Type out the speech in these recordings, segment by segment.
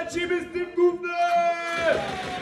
lecimy z tym gównem!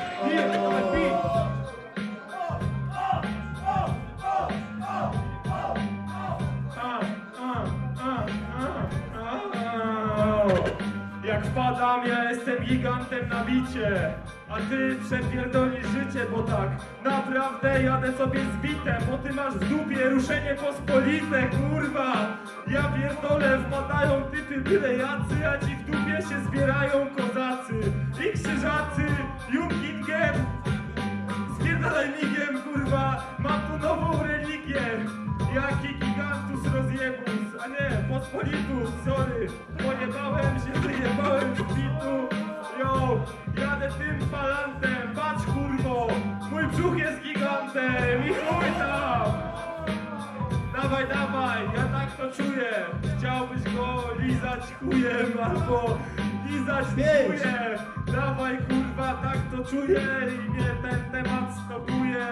Jak wpadam, ja jestem gigantem na bicie, a ty przepierdolisz życie, bo tak naprawdę jadę sobie z bitem, bo ty masz w dupie ruszenie pospolite, kurwa. Ja pierdolę, wpadają typy byle jacy, a ci w dupie się zbierają kozacy i krzyżacy, Jungingiem, spierdalaj migiem, kurwa, mam tu nową religię. Jaki gigantus rozjebus, a nie pospolitus, sorry, pojebałem się, wyjebałem z bitu. Yo, jadę tym falantem, patrz kurwo, mój brzuch jest gigantem i chuj tam. Dawaj, dawaj, ja tak to czuję, chciałbyś go lizać chujem albo lizać chujem. Dawaj kurwa, tak to czuję i mnie ten temat stopuje.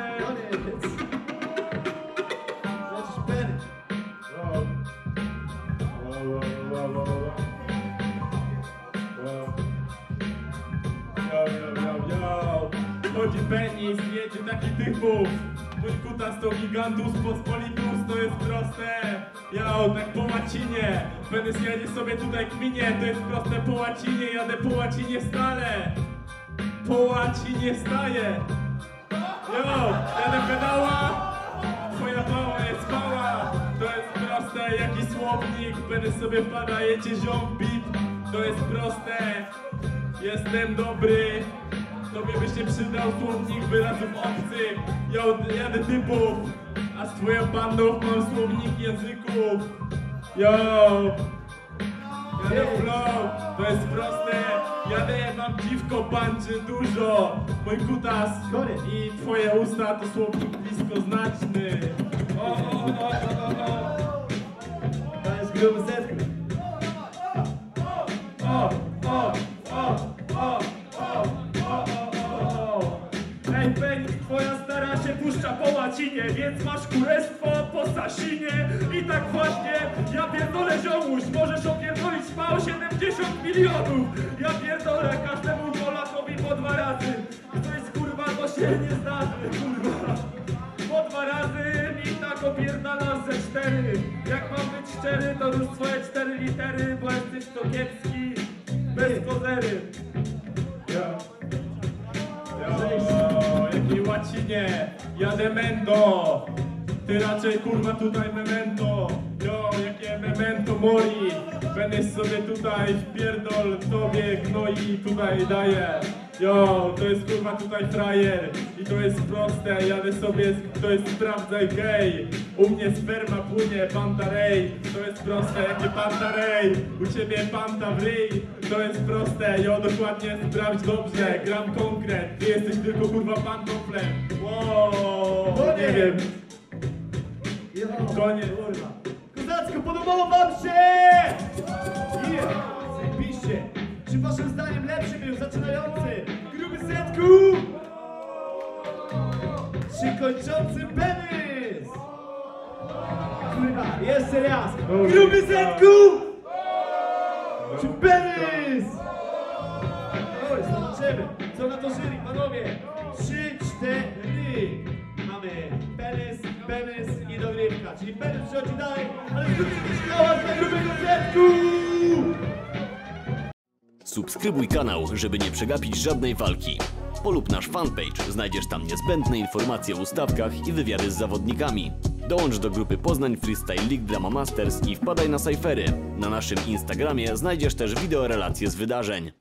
Chodzi penis, jedzie taki typów. Mój kutas to gigantus, pospolitus, to jest proste. Jao, tak po łacinie. Penis jedzie sobie tutaj kminie, to jest proste po łacinie. Jadę po łacinie stale. Po łacinie staję. Jo, jadę pedała. Twoja mała jest mała. To jest proste, jaki słownik. Penis sobie wpada, jedzie ziom beat. To jest proste. Jestem dobry. Tobie by się przydał słownik wyrazów obcych. Jadę typów, a z twoją bandą mam słownik języków. Yo, jadę flow, to jest proste. Jadę, mam dziwko, panczy dużo. Mój kutas i twoje usta to słownik bliskoznaczny. To jest gruby setku. Ej, penis, twoja stara się puszcza po łacinie, więc masz kurestwo po Sasinie. I tak właśnie, ja pierdolę ziomuś, możesz opierdolić spał 70 milionów. Ja pierdolę każdemu Polakowi po 2 razy. Coś kurwa to się nie zdarzy, kurwa. Po 2 razy mi tak opierdala ze 4. Jak mam być szczery, to już swoje 4 litery, bo jesteś to kiepski, bez kozery. Jakiej łacinie, jadę mendo. Ty raczej kurwa tutaj memento. Jo, jakie memento mori. Penis sobie tutaj wpierdol, tobie gnoi tutaj daje. Jo, to jest kurwa tutaj frajer. I to jest proste, jadę sobie, to jest sprawdzaj gej. U mnie sperma płynie, pantarej. To jest proste, jakie pantarej. U ciebie panta w ryj. To jest proste, jo, dokładnie sprawdź dobrze. Gram konkret, ty jesteś tylko kurwa pantoflem. Wow, nie wiem. Koniec. Kozacko, podobało wam się? Zajebiście. Czy waszym zdaniem lepszy był zaczynający gruby setku? Czy kończący penis? Kurwa, jeszcze raz. Gruby setku? Czy penis? Oj, zobaczymy. Co na to jury, panowie? 3, 4. Mamy penis, penis i dogrywka. Czyli penis przychodzi dalej, ale zróbcie też hałas dla grubego setku! Subskrybuj kanał, żeby nie przegapić żadnej walki. Polub nasz fanpage, znajdziesz tam niezbędne informacje o ustawkach i wywiady z zawodnikami. Dołącz do grupy Poznań Freestyle League Drama Masters i wpadaj na sajfery. Na naszym Instagramie znajdziesz też wideorelacje z wydarzeń.